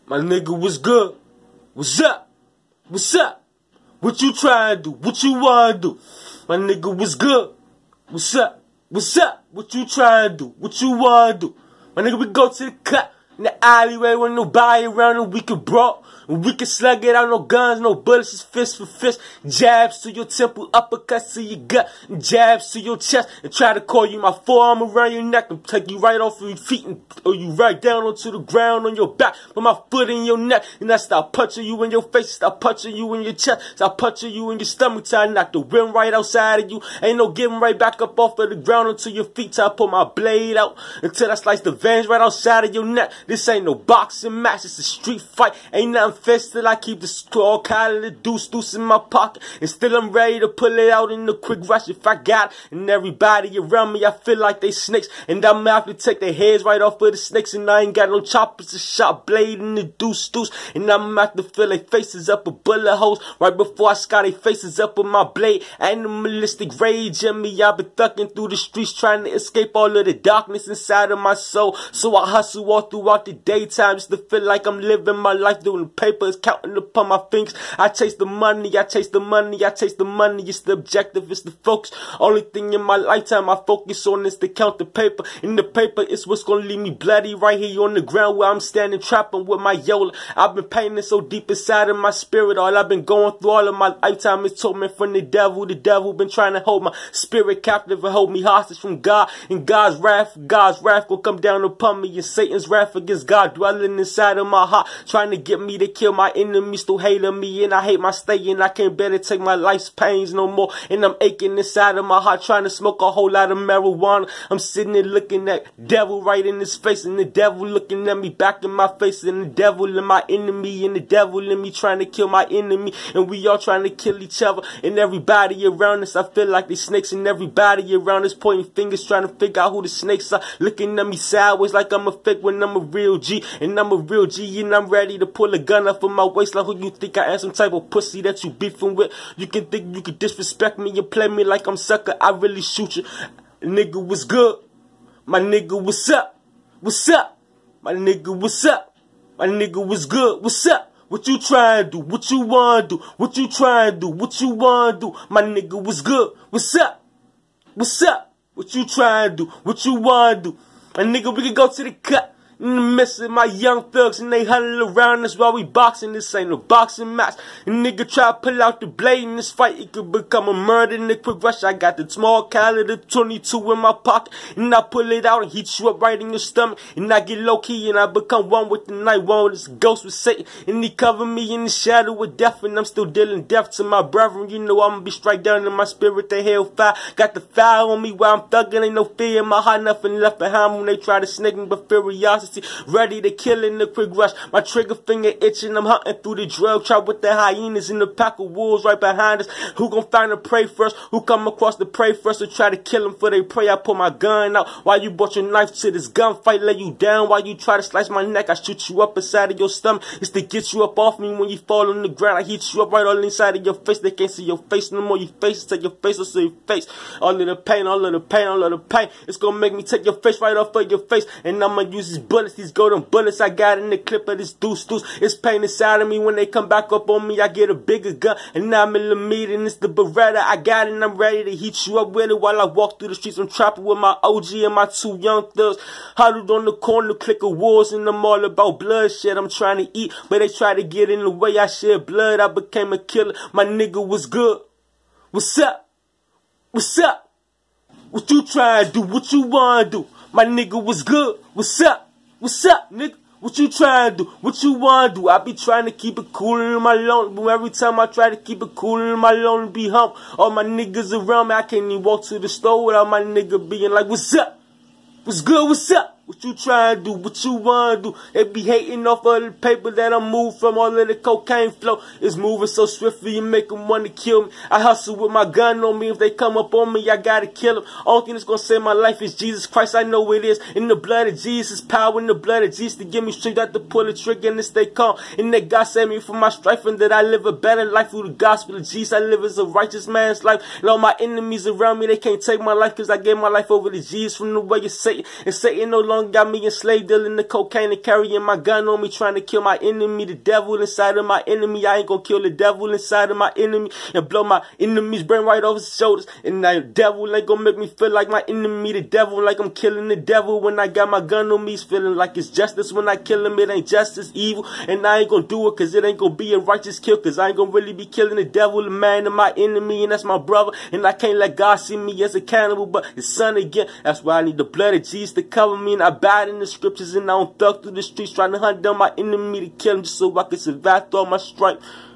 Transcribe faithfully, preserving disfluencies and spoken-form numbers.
My nigga, what's good? What's up? What's up? What you trying to do? What you wanna do? My nigga, what's good? What's up? What's up? What you trying to do? What you wanna do? My nigga, we go to the cut in the alleyway with nobody around and we can brawl. And we can slug it out, no guns, no bullets, just fist for fist. Jabs to your temple, uppercuts to your gut, and jabs to your chest. And try to call you my forearm around your neck and take you right off of your feet and or you right down onto the ground on your back. Put my foot in your neck and I start punching you in your face, start punching you in your chest, start punching you in your stomach till I knock the wind right outside of you. Ain't no getting right back up off of the ground onto your feet till I pull my blade out until I slice the veins right outside of your neck. This ain't no boxing match, it's a street fight. Ain't nothing fist till I keep the straw kind of the deuce deuce in my pocket. And still I'm ready to pull it out in a quick rush if I got it. And everybody around me, I feel like they snakes. And I'ma have to take their heads right off of the snakes. And I ain't got no choppers, a sharp blade in the deuce deuce. And I'ma have to fill their faces up with bullet holes right before I scar their faces up with my blade. Animalistic rage in me, I've been thugging through the streets trying to escape all of the darkness inside of my soul. So I hustle all throughout the daytime just to feel like I'm living my life doing the papers, counting upon my fingers. I chase the money, I chase the money, I chase the money. It's the objective, it's the focus. Only thing in my lifetime I focus on is to count the paper. And the paper is what's gonna leave me bloody right here on the ground where I'm standing trapping with my Yola. I've been painting so deep inside of my spirit. All I've been going through all of my lifetime is torment from the devil. The devil been trying to hold my spirit captive and hold me hostage from God. And God's wrath, God's wrath will come down upon me. And Satan's wrath against God dwelling inside of my heart, trying to get me to kill my enemies, still hating me, and I hate my stay, and I can't bear to take my life's pains no more. And I'm aching inside of my heart, trying to smoke a whole lot of marijuana. I'm sitting there looking at devil right in his face, and the devil looking at me back in my face, and the devil in my enemy, and the devil in me trying to kill my enemy, and we all trying to kill each other. And everybody around us, I feel like they snakes, and everybody around us pointing fingers, trying to figure out who the snakes are, looking at me sideways like I'm a fake when I'm a real G, and I'm a real G, and I'm ready to pull a gun up from my waist. Like who you think I am, some type of pussy that you beefing with? You can think you can disrespect me and play me like I'm sucker, I really shoot you. Nigga, what's good? My nigga, what's up? What's up? My nigga, what's up? My nigga, what's good? What's up? What you trying to do? What you wanna do? What you trying to do? What you wanna do? My nigga, what's good? What's up? What's up? What you trying to do? What you wanna do? My nigga, we can go to the cut in the midst of my young thugs and they huddle around us while we boxing. This ain't no boxing match. A nigga try to pull out the blade in this fight, it could become a murder in a quick rush. I got the small caliber twenty-two in my pocket and I pull it out and heat you up right in your stomach. And I get low key and I become one with the night, one with this ghost with Satan. And he cover me in the shadow of death and I'm still dealing death to my brethren. You know I'ma be straight down in my spirit, the hellfire. Got the fire on me while I'm thugging, ain't no fear in my heart, nothing left behind when they try to snake me but furiosity. Ready to kill in the quick rush. My trigger finger itching. I'm hunting through the drug trap with the hyenas and the pack of wolves right behind us. Who gon' find the prey first? Who come across the prey first to try to kill them for they prey? I pull my gun out while you brought your knife to this gunfight. Lay you down while you try to slice my neck. I shoot you up inside of your stomach. It's to get you up off me when you fall on the ground. I hit you up right all inside of your face. They can't see your face no more. Your face, take your face, or see your face. All of the pain, all of the pain, all of the pain. It's gonna make me take your face right off of your face. And I'ma use these bullets, these golden bullets I got in the clip of this deuce deuce. It's pain inside of me when they come back up on me. I get a bigger gun, and nine millimeter, and it's the Beretta I got, and I'm ready to heat you up with it while I walk through the streets. I'm trapping with my O G and my two young thugs, huddled on the corner, click of wars, and I'm all about bloodshed. I'm trying to eat, but they try to get in the way. I shed blood, I became a killer. My nigga, what's good? What's up? What's up? What you trying to do? What you wanna do? My nigga, what's good? What's up? What's up, nigga? What you trying to do? What you wanna do? I be trying to keep it cool in my loan, but every time I try to keep it cool in my loan, be hump. All my niggas around me, I can't even walk to the store without my nigga being like, what's up? What's good? What's up? What you trying to do? What you wanna do? They be hating off of the paper that I move from. All of the cocaine flow is moving so swiftly and make them want to kill me. I hustle with my gun on me. If they come up on me, I gotta kill them. Only thing that's gonna save my life is Jesus Christ. I know it is. In the blood of Jesus, power in the blood of Jesus to give me strength out to pull the trigger and to stay calm. And that God saved me from my strife and that I live a better life through the gospel of Jesus. I live as a righteous man's life. And all my enemies around me, they can't take my life because I gave my life over to Jesus from the way of Satan. And Satan no longer down, got me enslaved, dealing the cocaine and carrying my gun on me, trying to kill my enemy, the devil inside of my enemy. I ain't gonna kill the devil inside of my enemy and blow my enemy's brain right off his shoulders. And the devil ain't gonna make me feel like my enemy, the devil, like I'm killing the devil. When I got my gun on me, it's feeling like it's justice. When I kill him, it ain't justice, evil. And I ain't gonna do it, cause it ain't gonna be a righteous kill, cause I ain't gonna really be killing the devil, the man of my enemy, and that's my brother. And I can't let God see me as a cannibal, but his son again. That's why I need the blood of Jesus to cover me, and I bad in the scriptures, and I don't thug through the streets trying to hunt down my enemy to kill him just so I can survive through all my strife.